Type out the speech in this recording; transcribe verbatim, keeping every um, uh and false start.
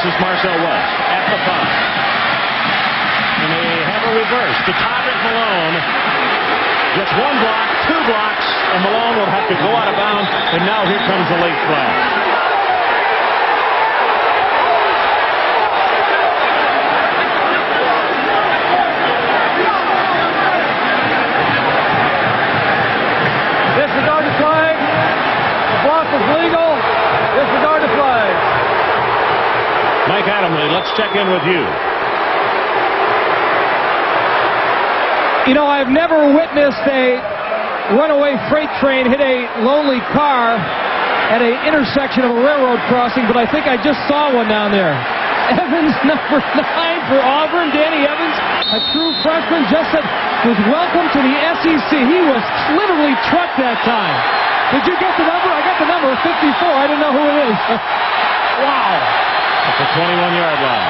is Marcel West at the five. And they have a reverse. To Todd Malone. Gets one block, two blocks, and Malone will have to go out of bounds. And now here comes the late flag. Disregard the flag. The block was legal. Disregard the flag. Mike Adamley, let's check in with you. You know, I've never witnessed a runaway freight train hit a lonely car at an intersection of a railroad crossing, but I think I just saw one down there. Evans, number nine for Auburn, Danny Evans, a true freshman, just said, was welcome to the S E C. He was literally trucked that time. Did you get the number? I got the number, fifty-four. I didn't know who it is. Wow. At the twenty-one yard line.